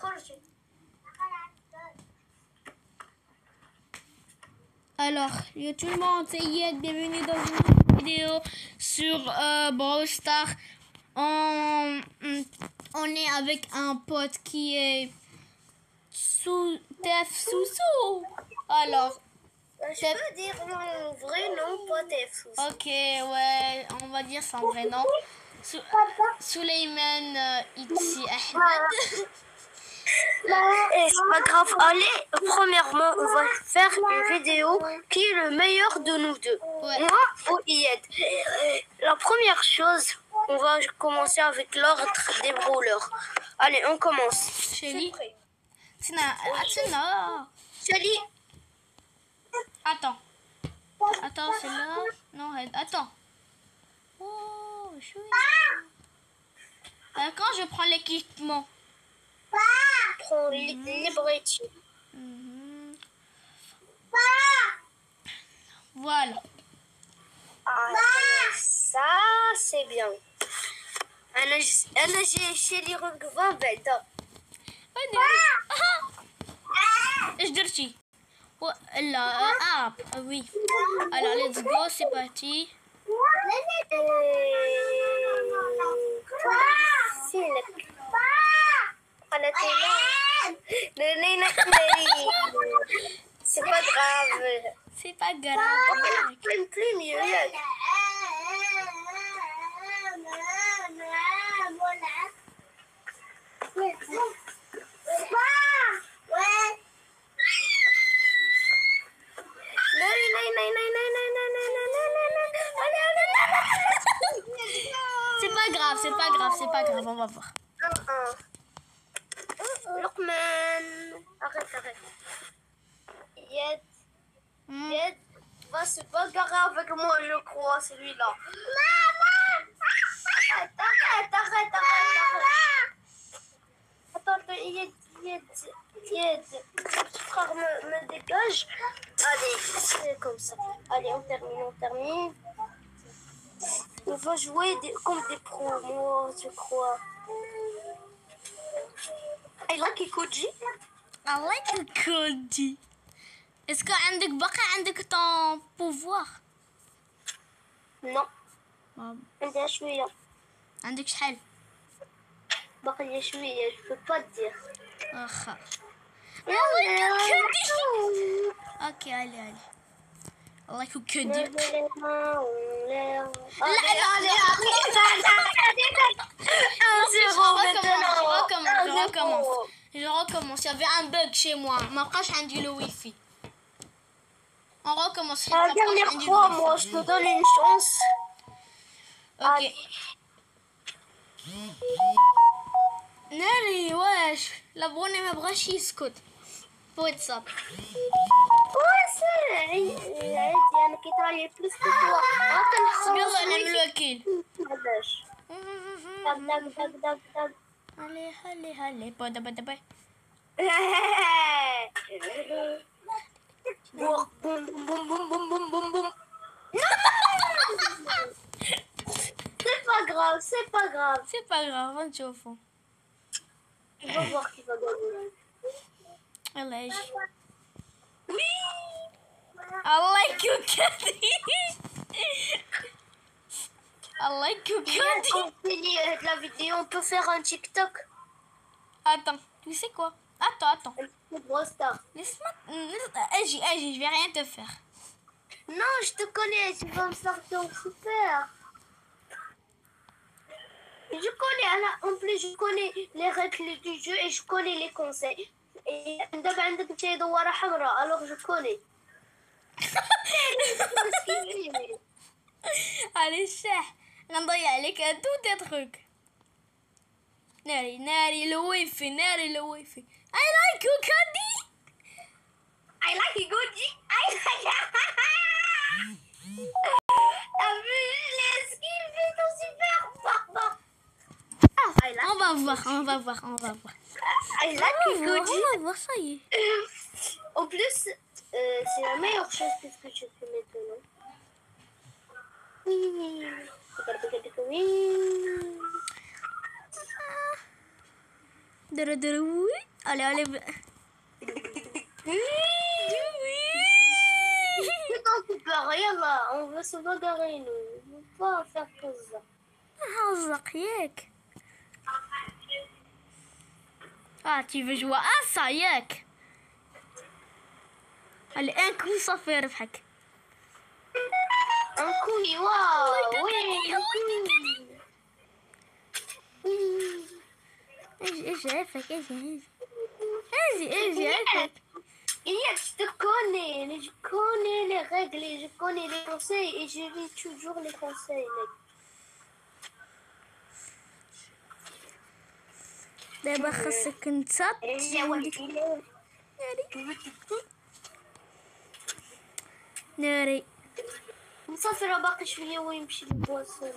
Alors, yo tout le monde, c'est Yed, bienvenue dans une nouvelle vidéo sur Brawl Stars. On est avec un pote qui est Tef Soussou. Alors, je peux dire mon vrai nom, pas Tef Soussou. Ok, ouais, on va dire son vrai nom. Suleiman Itzi Ahmed. Et c'est pas grave, allez, premièrement, on va faire une vidéo qui est le meilleur de nous deux. Ouais. Moi ou Yed. La première chose, on va commencer avec l'ordre des brawlers. Allez, on commence. Shelly. Shelly. Attends, c'est là. Non, attends. Oh, chouette. Quand je prends l'équipement. Prends Liberty. Voilà. Ça, c'est bien. أنا Shelly ركبة بعدا. ايش درتي؟ لا oui. Alors let's go, c'est parti. C'est pas grave. C'est pas grave. Plus mieux. C'est pas grave, on va voir. Luqman, arrête. Yed va se bagarrer avec moi, je crois, celui-là. Arrête. Attends, Yed. Petit frère me dégage. Allez, c'est comme ça. Allez, on termine. On va jouer comme des pros, moi, je crois. I like Koji. I like Koji. Est-ce que عندك ton pouvoir? Non. عندها شوية. عندك شحال؟ باقي شوية, je peux pas te dire. واخا. Ok, allez. I like Koji. Je recommence. Il y avait un bug chez moi. Ma proche a dit le wifi. On recommence. La dernière fois, moi, je te donne une chance. Ok. ناري واش لابوني ما بغاش يسكت في واتساب. انا كي طالع بلوس كتوا يلا نعملو اكيد. دق هلي بدا boum. C'est pas grave. on نشوفو. On va voir qui va gagner. يلا Oui. I like you, Candy. I like you, Candy. Quand on finit la vidéo, on peut faire un TikTok. Attends, tu sais quoi? Attends. Laisse-moi. Agis, je vais rien te faire. Non, je te connais, tu vas me sortir super. En plus, je connais les règles du jeu et je connais les conseils. Et alors je connais. Allez, chef, غنضيع عليك tous tes trucs. ناري le wifi. I like you, Candy. I like you, Goji. T'as vu les skills, ils sont super forts. On va voir. I like you, Goji. On va voir, ça y est. En plus, c'est la meilleure chose que je fais maintenant. Oui. Oui. Allez, allez. Putain, tu peux rien là. On va se bagarrer, nous. On ne peut pas faire que ça. حظك ياك. tu veux jouer à ça ياك. Allez, un coup صافي ربحك. Un coup, waouh. Oui. ايش عافاك ايش عافاك. Je te connais, je connais les règles, je connais les conseils et je lis toujours les conseils. دابا خاصك انت ناري. مسافر باقي شويه ويمشي للبواسون.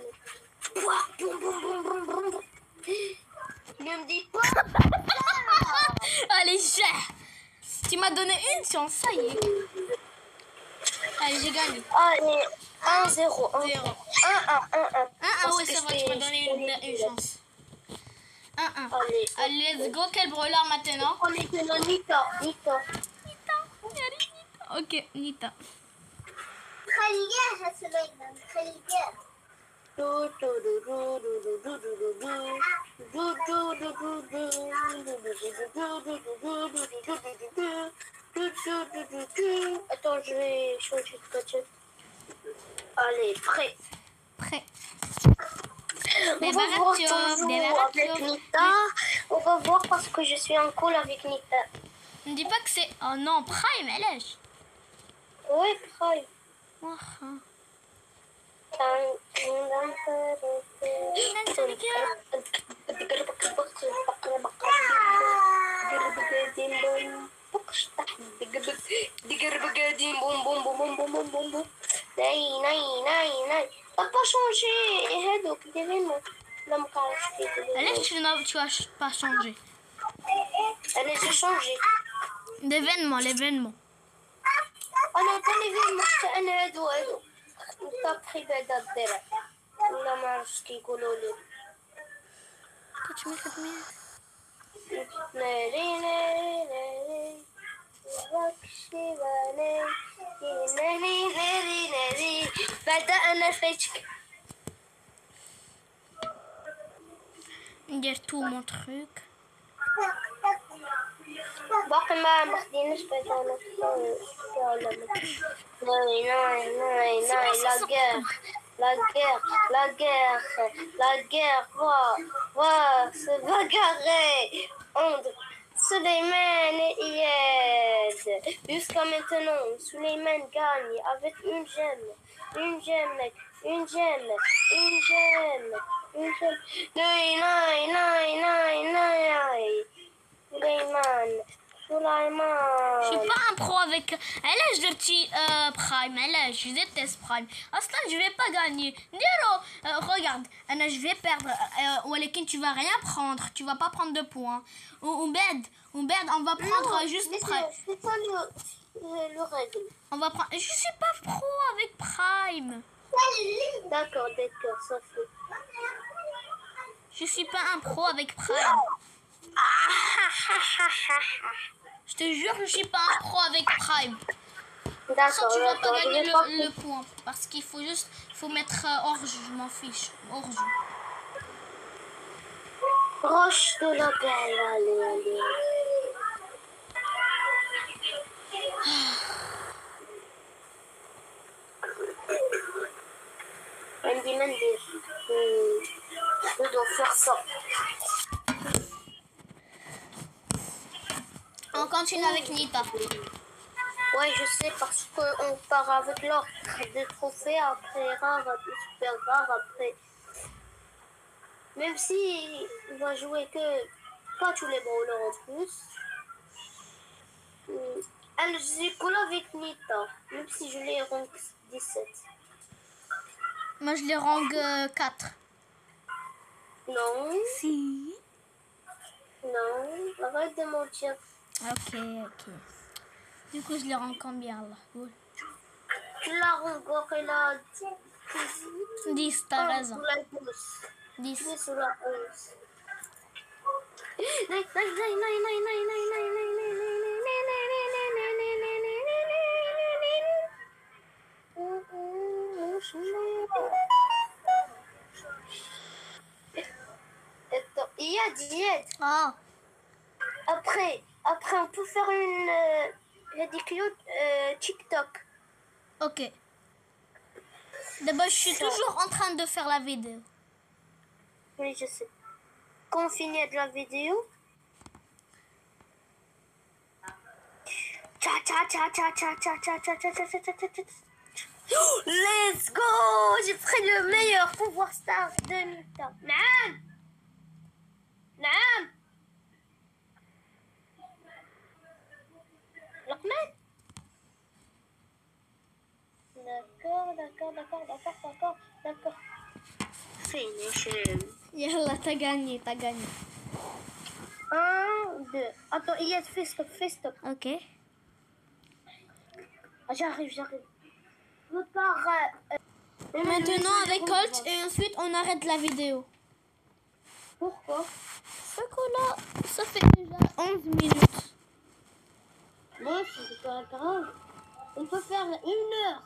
Ne me dis pas. Allez, tu m'as donné une chance, ça y est. Allez, j'ai gagné. Allez, 1-0. 0. 1-1. Ah ouais, ça va, tu m'as donné une chance. 1-1. Allez, let's go. Quel brûleur maintenant? On est maintenant Nita. Ok, Nita. خليها سليمان خليها Attends, je vais changer de gadget. Allez, prêt. On va voir toujours avec Nita. On va voir parce que je suis en call avec Nita. Ne dis pas que c'est... Oh non, Prime, elle est... Oui, Prime. T'as pas changé l'événement. Tu n'as pas changé. Elle a changé. L'événement. أنا تاني في المحتى أنا هادو طابخي بعد الدرع ولا ما عرفتش كيقولوا لي كتشمي خدمة ناري ناري ناري وكشي باني ناري ناري ناري بعد أنا فايتك ندير tout mon truc. باقي ما خديناش بعد أنا ناي la guerre va se bagarrer entre Suleiman et Iyad. Jusqu'à maintenant, Suleiman gagne avec une gemme. Suleiman. Je suis pas un pro avec... Elle est de petit Prime. Je déteste Prime. Aslan, je vais pas gagner. Nero, regarde. Je vais perdre. Walekin, tu vas rien prendre. Tu vas pas prendre de points. Ou bed, on va prendre juste Prime. C'est pas le règle. On va prendre... Je suis pas pro avec Prime. D'accord, ça fait. Je suis pas un pro avec Prime. Je te jure, je suis pas un pro avec Prime. D'accord, tu vas pas gagner le point. Parce qu'il faut juste... Il faut mettre hors jeu, je m'en fiche. Hors jeu. Roche de la belle, allez. Mendy. Je dois faire ça. On continue avec Nita. Ouais, je sais parce qu'on part avec l'ordre de trophées après rare, super rare après. Même si il va jouer que pas tous les brawlers en plus. Elle joue avec Nita, même si je l'ai rank 17. Moi je les rank 4. Non. Si. Non, arrête de mentir. Ok. Du coup, je les rends combien là? Oui. Tu l'as rencontré là 10, t'as raison. 10. 10. 10 ou la 11. Attends, Iyad. Ah, Après, on peut faire une ridicule TikTok. ok. D'abord, je suis toujours en train de faire la vidéo. Oui, je sais. Quand on finit de la vidéo. Let's go! J'ai pris le meilleur pouvoir star de mi-temps. Naam! Naam! Lokman? D'accord. Finish him. Yallah, t'as gagné. 1, 2. Attends, Iyad, fais stop. Ok. Ah, j'arrive. Je pars. Maintenant avec Colt et ensuite on arrête la vidéo. Pourquoi? Fait que là, ça fait déjà 11 minutes. Moi, c'est pas grave. On peut faire 1 heure.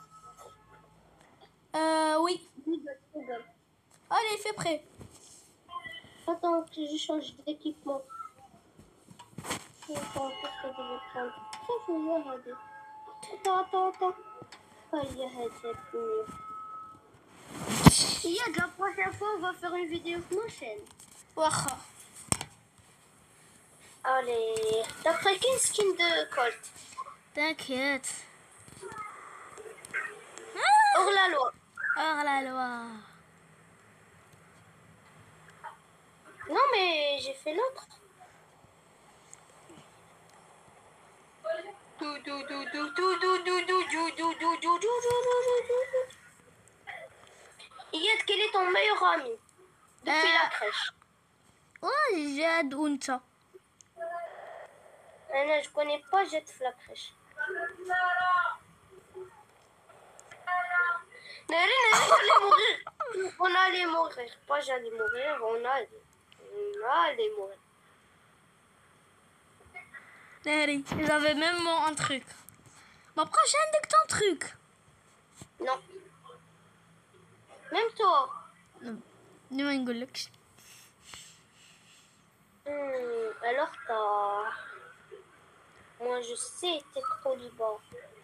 Oui. Allez, fais prêt. Attends, que je change d'équipement. Attends, qu'est-ce que je vais prendre? Ça, faut le regarder. Attends. Oh, il y a mieux. Il y a de la prochaine fois, on va faire une vidéo sur ma chaîne. Waha. Allez, t'as pris quel skin de Colt? T'inquiète. Hors la loi. Hors la loi. Non, mais j'ai fait l'autre. Yad, quel est ton meilleur ami depuis la crèche? Ouais, Jad Unta. Non, je connais pas Jet de la crèche. J'allais mourir. On allait mourir. Pas j'allais mourir, on allait mourir. Neri, j'avais même un truc. Ma prochaine dès que ton truc. Non. Même toi. Non, نقولكش. Alors t'as... Moi je sais, t'es trop libre.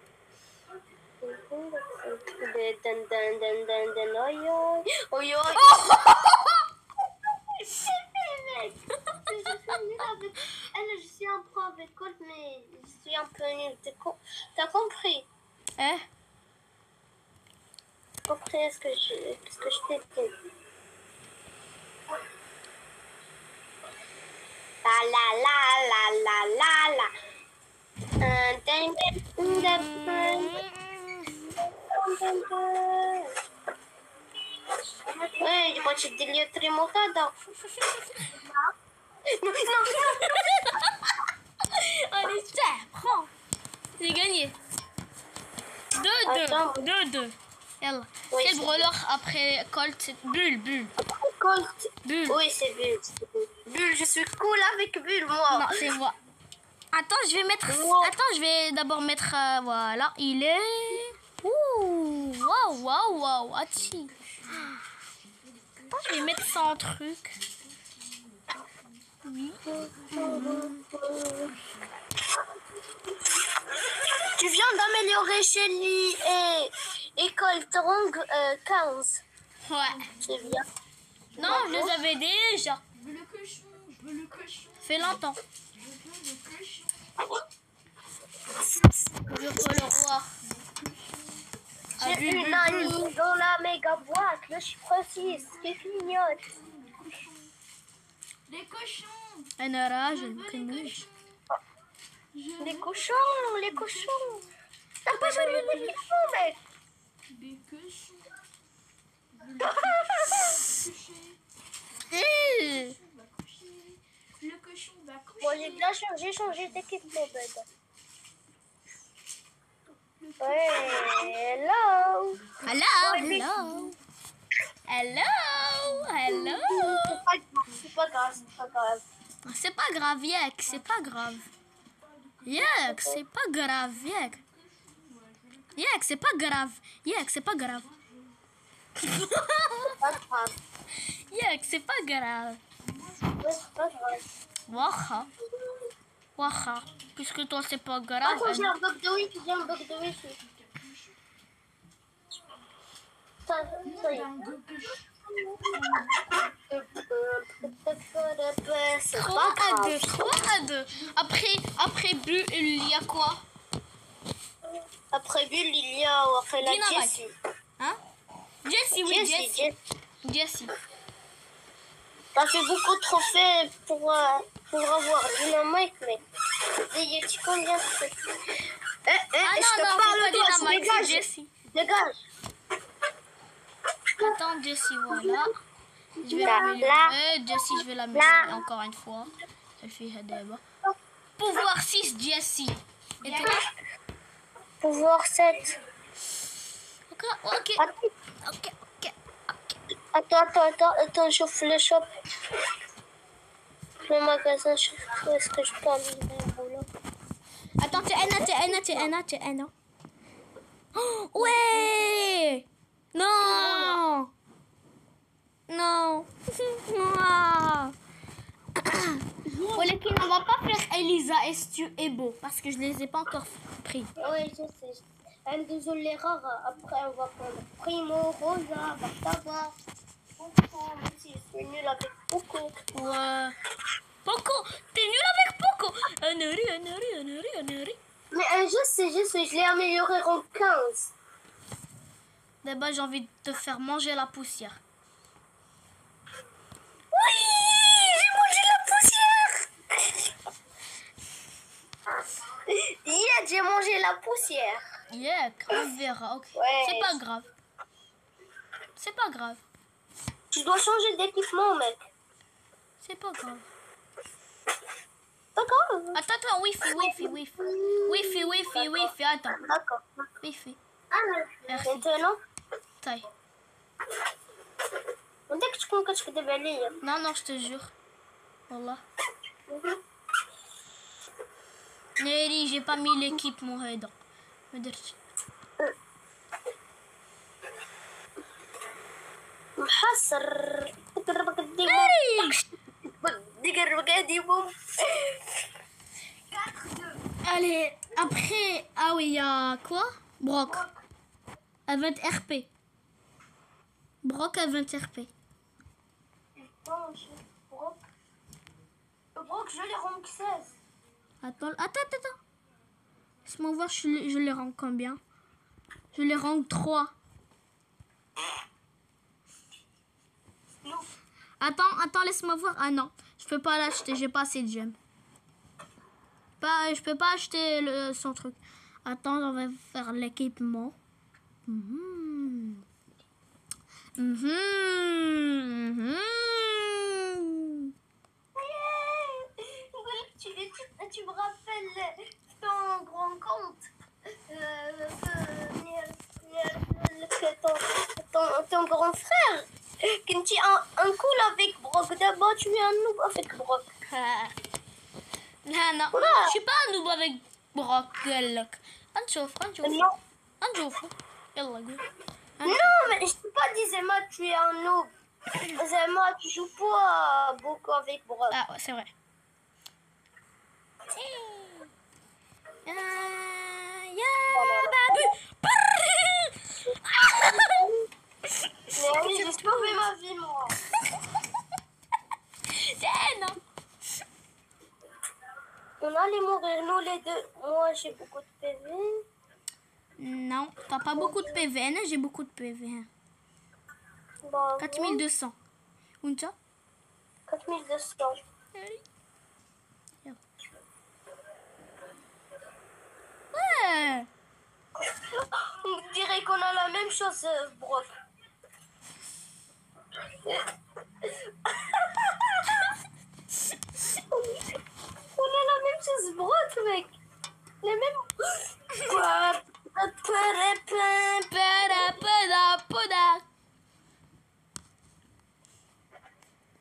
Je suis un pro avec Colt, mais je suis un peu nulle. T'as compris? Eh? Compris ce que je t'ai dit. La. Ouais, je crois que tu dis le remontada. Non. Allez, tiens, prends. J'ai gagné. 2-2. Yallah. Oui, Quel c'est brawler après Colt? C'est Bulle. Colt. Bulle. Oui, c'est Bulle. Bulle, je suis cool avec Bulle, moi. Non, c'est moi. Attends, je vais d'abord mettre... voilà, il est... Ouh, waouh. Attends, je vais mettre ça en truc. Oui. Tu viens d'améliorer Shelly et Colt rang 15. Ouais. C'est bien. Non, je les avais déjà. Je veux le cochon. Fait longtemps. Je veux le roi. J'ai une amie dans la méga boîte, le chiffre 6, qui clignote. Les cochons. أنا راجل كنوش. Les cochons. T'as pas jamais les micros, mec. Des cochons. Le cochon va coucher. Bon, j'ai changé d'équipement, bébé. Ouais, hello. Hello. C'est pas grave. C'est pas grave, Yek, c'est pas grave. Yek, c'est pas grave, Yek. Yek, c'est pas grave. Yek, c'est pas grave. Pas grave. Yek, c'est pas grave. Ouais, c'est pas grave. Waha. Waha. Puisque toi, c'est pas grave. Attends, j'ai un bug de wifi, j'ai un bug de wifi. Ça y est. C'est 3 pas à grave. 2, 3 à 2. Après Bu, il y a quoi? Après Bulle, il y a on fait la Dynamite. Jessie. Hein? Jessie, oui, Jessie. Jessie. T'as fait beaucoup de trophées pour avoir Dynamite, mec. Des Yeti, combien tu fais? Ah Je non, te non, parle c'est de toi, pas Dynamite, c'est dégage. Jessie. Dégage. Attends, Jessie, voilà. Je vais Là, l'améliorer. Jessie, je vais l'améliorer encore une fois. Ça fait Hadeba. Pouvoir 6, Jessie. Et t'es là? Pouvoir 7. Ok, ok. Ok, ok. Attends, j'ouvre le shop. Le magasin, où est-ce que je peux aller là? Attends, t'es Anna. Oh, ouais! Non! Non! Non! Voilà on va pas faire Elisa, Estu et Beau parce que je les ai pas encore pris. Oui, je sais. Un désolé les rares. Après, on va prendre Primo, Rosa, Bartava. Même si je suis nulle avec Poco. Ouais. Poco! T'es nul avec Poco! Anari. Mais je sais, je l'ai amélioré en 15. D'abord, j'ai envie de te faire manger la poussière. Oui, j'ai mangé la poussière. Yeah, j'ai mangé la poussière. Yeah, on verra, ok. Ouais. C'est pas grave. C'est pas grave. Tu dois changer d'équipement, mec. C'est pas grave. D'accord. Attends, wifi. Wifi, attends. D'accord. Wifi. Merci. Merci. Maintenant, Taille. dès que tu comptes que tu fais des balayer. Non, je te jure. Wallah. Neri, j'ai pas mis l'équipe, mon هيدا. ما درتش. محصر. Neri! Allez, après, ah oui, il y a quoi? Brock. À 20 RP. Brock à 20 RP. Brock, je les rends 16. Attends. Laisse-moi voir, je les rends combien? Je les rends 3. Attends, laisse-moi voir. Ah non, je peux pas l'acheter, j'ai pas assez de gemmes. Je peux pas acheter son truc. Attends, on va faire l'équipement. Tu me rappelles ton grand compte ton grand frère quand tu as un coup avec Brock d'abord tu es un noob avec Brock. Non, je suis pas un noob avec Brock. قالك نشوف يلا قول. Non, mais je ne peux pas dire Zema, tu es un noob. Zema, tu joues pas beaucoup avec Brock. Ah ouais, c'est vrai. Mais oui, j'ai sauvé ma vie, moi. Non. On allait mourir, nous les deux. Moi, j'ai beaucoup de PV. Non, t'as pas beaucoup de PV. Moi, j'ai beaucoup de PV. Bah, 4200. وانت 4200. Ouais. On dirait qu'on a la même chose, Brock. On a la même chose, Brock, mec. Les mêmes.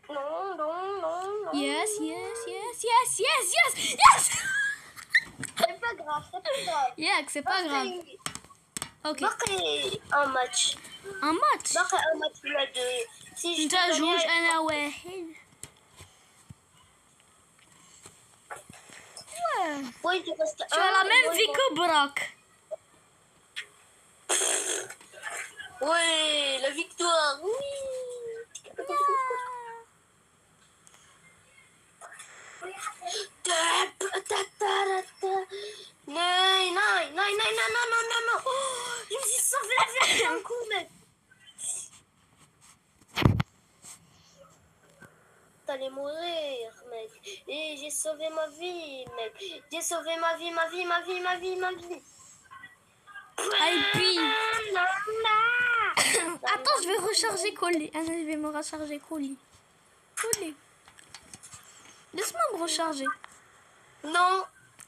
Non, non, non, non. Yes, yes, yes, yes, yes, yes, yes. C'est pas grave, c'est pas grave. Yak, c'est pas grave. Ok. باقي un match. Un match. باقي un match ولا deux. Si je انت te جوج gagne, انا واحد. Ouais. oui, il reste Tu as la même vie que Brock. Oui, la victoire. Oui. Non, non, non, non, non, non, non, non, non. Oh, je me suis sauvé la vie d'un coup, mec. T'allais mourir, mec. Et j'ai sauvé ma vie, mec. J'ai sauvé ma vie, ma vie, ma vie, ma vie, ma vie. Et puis... Attends, je vais recharger colis. Ah non, je vais me recharger colis. Colis. Laisse-moi me recharger. Non.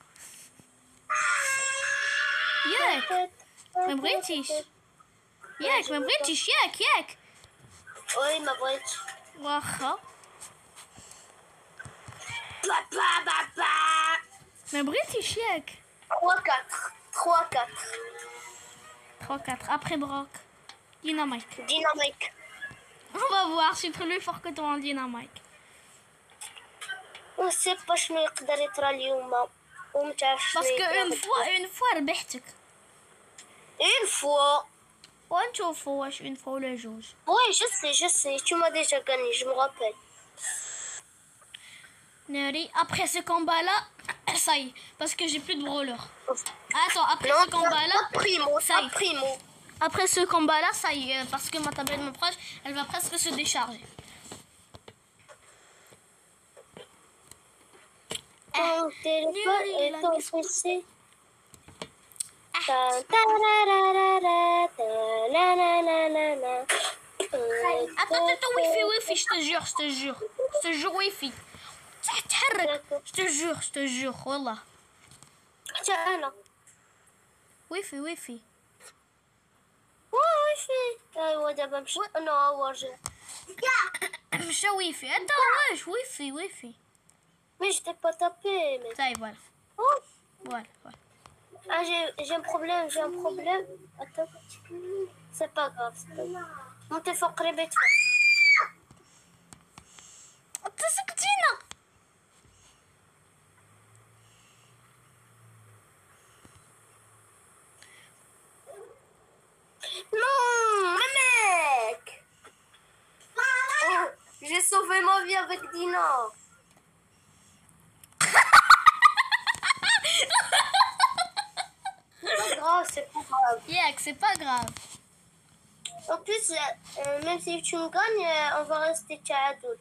Yak. Mais British. Yak, mais British. Yak, yak. Oui, ma boîte. Waha. Papa, papa. Mais British, yak. 3-4. 3-4. 3-4. Après Brock. Dynamite. Dynamique. On va voir, je suis plus fort que toi en dynamite. وسيب باش ما يقدر يطرى اليوم ومتعرفش Parce que une fois, ربحتك. une fois. ونشوفوا واش une fois ولا جوج. Oui, je sais, tu m'as déjà gagné, je me rappelle. Neri, après ce combat-là, ça y est, parce que j'ai plus de brawler. Attends, après Non, ce combat-là, pas primo, ça y pas est. primo. Après ce combat-là, ça y est, parce que ma tablette me proche, elle va presque se décharger. Ton téléphone Nuri, et la ton mise- PC. Ta ta ra ra ra ra ta la la la la la. Attends, Wi-Fi, je te jure, je te jure, Wi-Fi. D'accord. Je te jure, wallah. Tiens, أنا. Wi-Fi. وي ايوا دابا مشى انا هو رجع. مشى Wi-Fi. Attends, wesh, Wi-Fi. Mais je t'ai pas tapé, mais. Ça y est, voilà. Oh. Voilà. Ah, j'ai un problème. Attends. C'est pas grave. Montez fort, قريب تسكتينا. Non, mais mec. Oh, j'ai sauvé ma vie avec Dina. C'est pas grave. Yak, c'est pas grave. En plus, même si tu me gagnes, on va rester تعادل.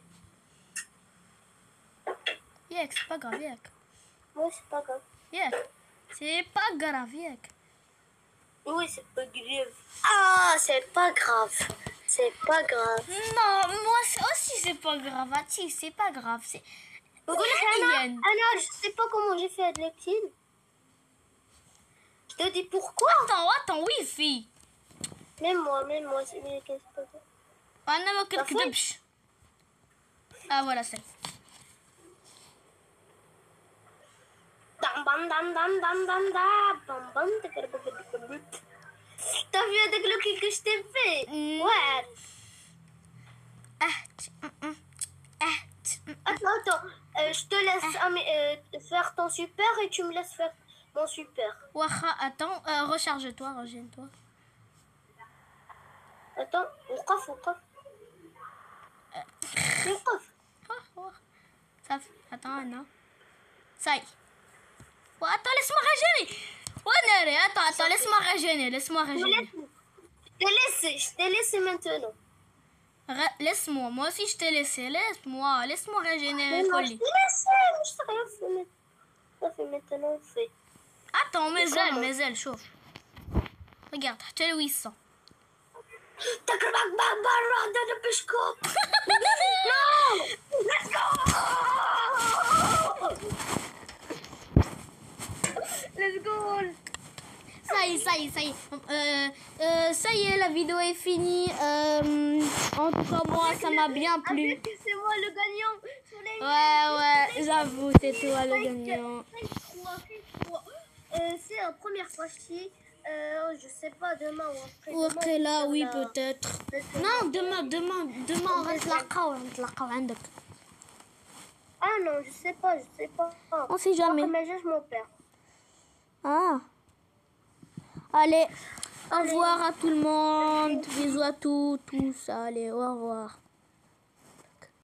Yak, c'est pas grave, Yak. Oui, c'est pas grave. Yak, c'est pas grave, Yak. Oui, c'est pas grave. Ah, c'est pas grave. C'est pas grave. Non, moi aussi c'est pas grave. Ati, c'est pas grave. C'est. Anna, je sais pas comment j'ai fait avec les petits. Je te dis pourquoi. Attends, Wi-Fi. Même moi, c'est qu'est-ce que c'est. أنا ما كنكذبش. voilà c'est. T'as vu avec le kick que je t'ai fait? Ouais. Attends. Je te laisse faire ton super et tu me laisses faire mon super. Waha, attends, recharge-toi, reviens-toi. Attends, وقف. Ça fait... Attends, non. Ça y est. Oh, attends, laisse-moi régénérer. Oh, Nere, attends, laisse-moi régénérer. Je t'ai laissé maintenant. Laisse-moi, moi aussi je t'ai laissé. Laisse-moi régénérer. Non, je t'ai laissé, mais je t'ai rien fait. Ça fait maintenant, on fait. Attends, mes ailes, chauffe. Regarde, tu as le 800. Non! Let's go! Let's go! Ça y est. Ça y est, la vidéo est finie. En tout cas, moi, ça m'a bien plu. C'est moi toi le gagnant. Soleil, Ouais, j'avoue, c'est toi le gagnant. 5-3. C'est la première partie. Je sais pas, demain ou après. Ok, là, oui, peut-être. Non, demain, on va عندك. Ah non, je sais pas. On sait jamais. Mais je m'en perds. Ah. Allez, au revoir à tout le monde. Bisous à tous. Allez, au revoir.